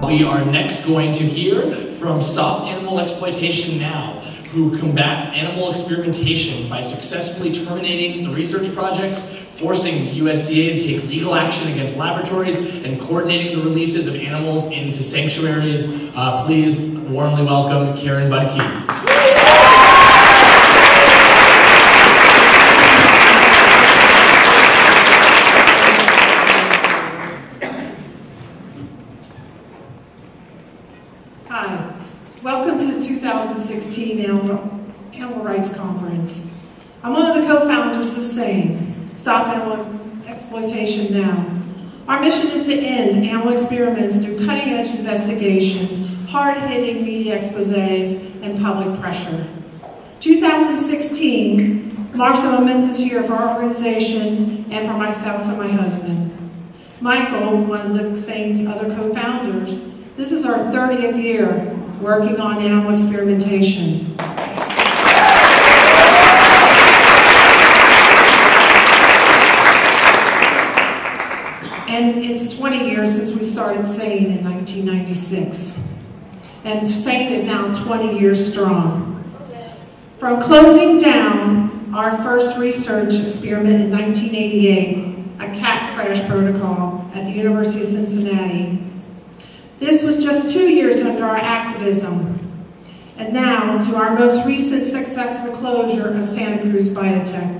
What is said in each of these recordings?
We are next going to hear from Stop Animal Exploitation Now, who combat animal experimentation by successfully terminating the research projects, forcing the USDA to take legal action against laboratories, and coordinating the releases of animals into sanctuaries. Please warmly welcome Karen Budke. Hi, welcome to the 2016 Animal Rights Conference. I'm one of the co-founders of SANE, Stop Animal Exploitation Now. Our mission is to end animal experiments through cutting-edge investigations, hard-hitting media exposés, and public pressure. 2016 marks a momentous year for our organization and for myself and my husband. Michael, one of the SANE's other co-founders, this is our 30th year working on animal experimentation. And it's 20 years since we started SANE in 1996. And SANE is now 20 years strong. From closing down our first research experiment in 1988, a cat crash protocol at the University of Cincinnati, this was just 2 years under our activism. And now to our most recent successful closure of Santa Cruz Biotech.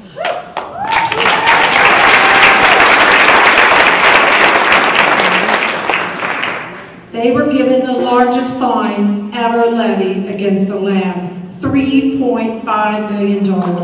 They were given the largest fine ever levied against the lab, $3.5 million.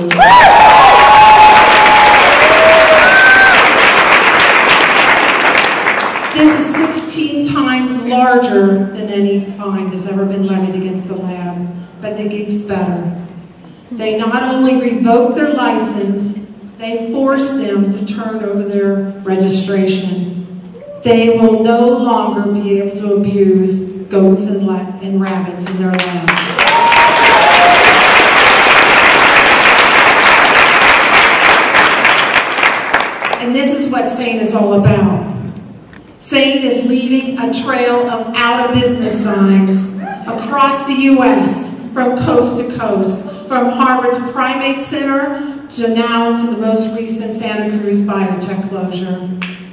This is 16 times larger than any fine that's ever been levied against the lab, but it gets better. They not only revoked their license, they forced them to turn over their registration. They will no longer be able to abuse goats and rabbits in their labs. And this is what SANE is all about. SANE is leaving a trail of out-of-business signs across the U.S. from coast to coast, from Harvard's Primate Center to now to the most recent Santa Cruz Biotech closure.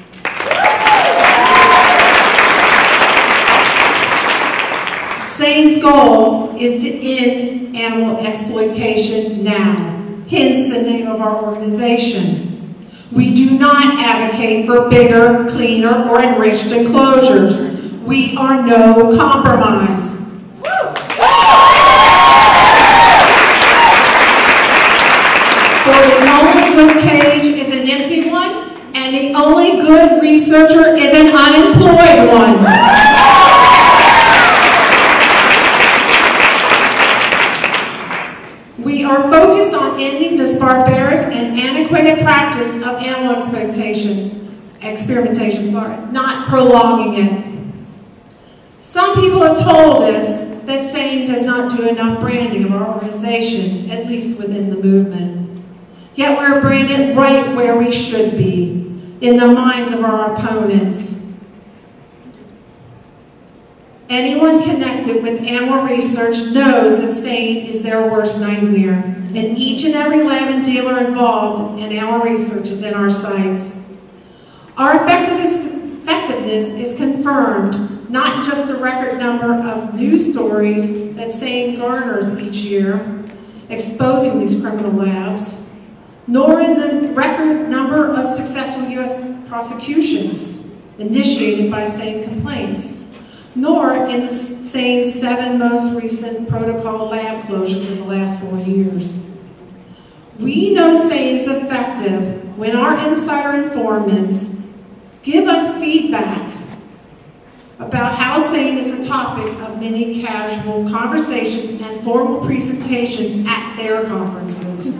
SANE's goal is to end animal exploitation now, hence the name of our organization. We do not advocate for bigger, cleaner, or enriched enclosures. We are no compromise. For the only good cage is an empty one, and the only good researcher is an unemployed one. We are focused on ending this barbaric and antiquated practice of animal experimentation, not prolonging it. Some people have told us that SANE does not do enough branding of our organization, at least within the movement. Yet we're branded right where we should be, in the minds of our opponents. Anyone connected with animal research knows that SANE is their worst nightmare, and each and every lab and dealer involved in animal research is in our sights. Our effectiveness is confirmed, not just the record number of news stories that SANE garners each year, exposing these criminal labs, nor in the record number of successful U.S. prosecutions initiated by SANE complaints, nor in the SANE's 7 most recent protocol lab closures in the last 4 years. We know SANE is effective when our insider informants give us feedback about how SANE is a topic of many casual conversations and formal presentations at their conferences.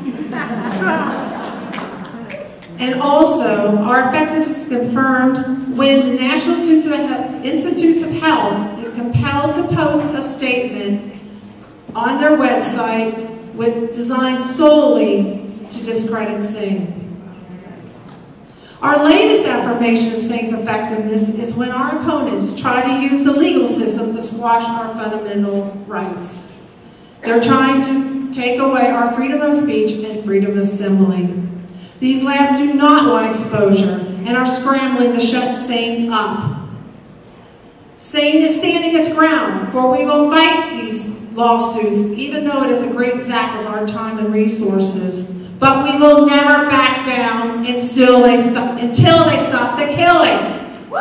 And also, our effectiveness is confirmed when the National Institutes of Health is compelled to post a statement on their website designed solely to discredit SANE. Our latest affirmation of Sane's effectiveness is when our opponents try to use the legal system to squash our fundamental rights. They're trying to take away our freedom of speech and freedom of assembly. These labs do not want exposure and are scrambling to shut Sane up. Sane is standing its ground, for we will fight these lawsuits, even though it is a great zap of our time and resources. But we will never back down until they stop the killing.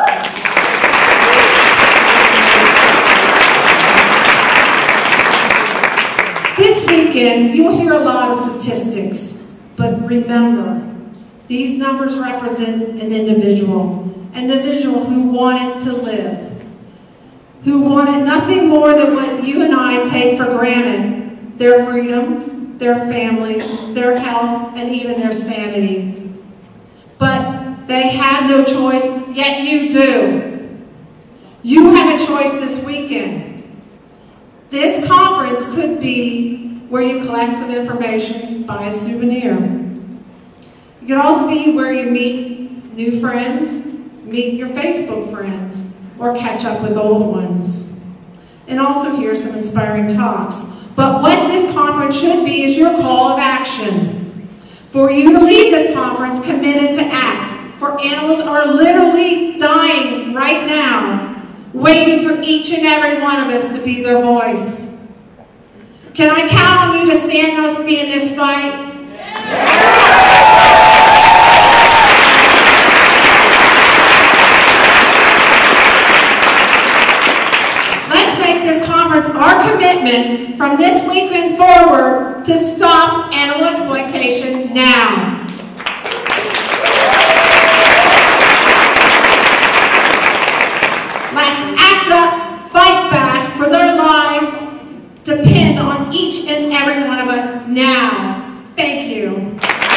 This weekend, you will hear a lot of statistics, but remember, these numbers represent an individual who wanted to live, who wanted nothing more than what you and I take for granted: their freedom, their families, their health, and even their sanity. But they had no choice, yet you do. You have a choice this weekend. This conference could be where you collect some information, buy a souvenir. It could also be where you meet new friends, meet your Facebook friends, or catch up with old ones. And also hear some inspiring talks. But what this conference should be is your call of action. For you to leave this conference committed to act. For animals are literally dying right now, waiting for each and every one of us to be their voice. Can I count on you to stand with me in this fight? Our commitment from this weekend forward to stop animal exploitation now. Let's act up, fight back, for their lives depend on each and every one of us now. Thank you.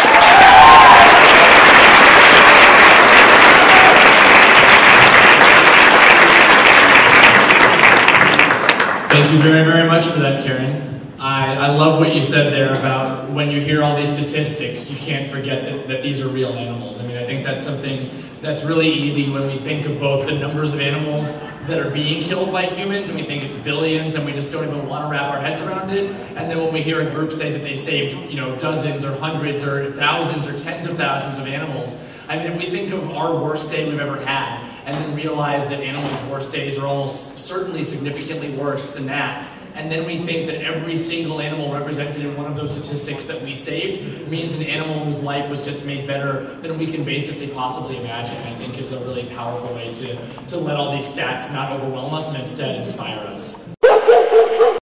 Thank you very, very much for that, Karen. I love what you said there about when you hear all these statistics, you can't forget that these are real animals. I mean, I think that's something that's really easy when we think of both the numbers of animals that are being killed by humans, and we think it's billions, and we just don't even want to wrap our heads around it. And then when we hear a group say that they saved, dozens or hundreds or thousands or tens of thousands of animals, I mean, if we think of our worst day we've ever had, and then realize that animals' worst days are almost certainly significantly worse than that, and then we think that every single animal represented in one of those statistics that we saved means an animal whose life was just made better than we can basically possibly imagine, I think is a really powerful way to let all these stats not overwhelm us and instead inspire us.